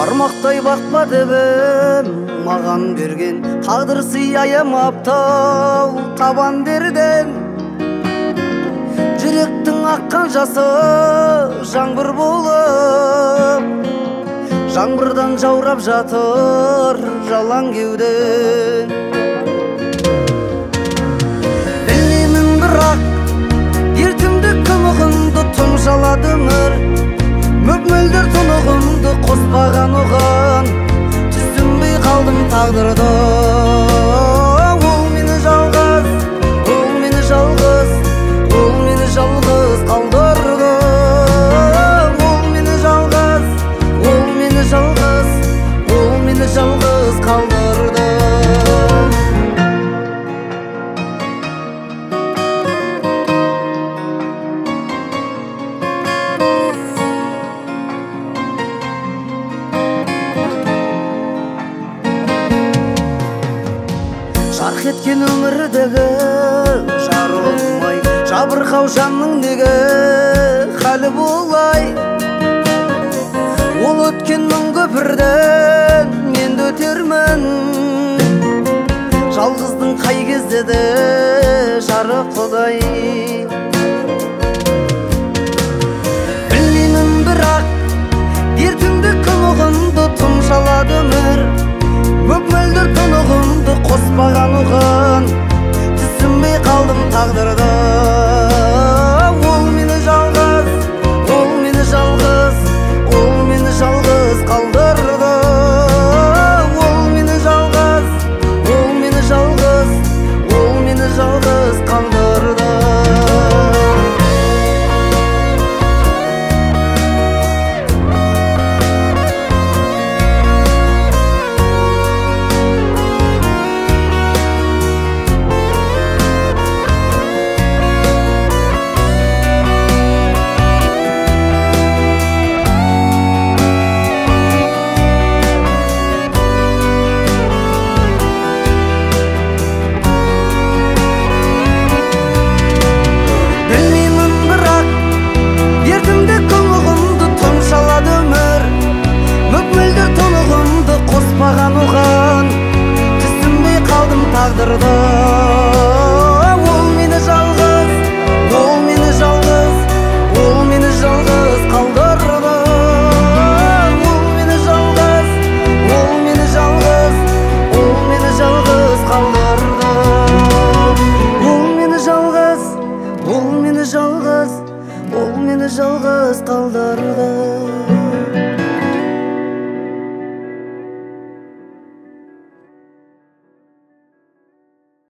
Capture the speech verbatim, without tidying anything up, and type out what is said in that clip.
бармақтай бақпа дебем маған берген тағдыр сый аямаптау табан берден жүректің аққан жасы жаңбыр болып жаңбырдан жаурап жатыр жалаң кеуден білемін бірақ ертеңді күмігімді тұмшалады өмір мөп-мөлдір тұнығымды қоспаған оған түсінбей қалдым тағдырды ол мені жалғыз ол мені жалғыз ол мені жалғыз қалдырды ол мені жалғыз ол мені жалғыз ол мені жалғыз қалдырды жарқ еткен өмірдегі жарылмай жабырқау жанның неге халі болай ол өткен мың көпірден мен де өтермін жалғыздың қай кезде де жарық құдай білмеймін бірақ ертеңді күн ұғынды тұмшалады өмір мөп-мөлдір тұнығымды қоспаған оған түсінбей қалдым тағдырды ол мені жалғыз ол мені жалғыз ол мені жалғыз қалдырды ол мені жалғыз ол мені жалғыз ол мені жалғыз қалдырды қоспаған оған түсінбей қалдым тағдырды ол мені жалғыз ол мені жалғыз ол мені жалғыз қалдырды ол мені жалғыз ол мені жалғыз ол мені жалғыз қалдырды ол мені жалғыз ол мені жалғыз ол мені жалғыз қалдырды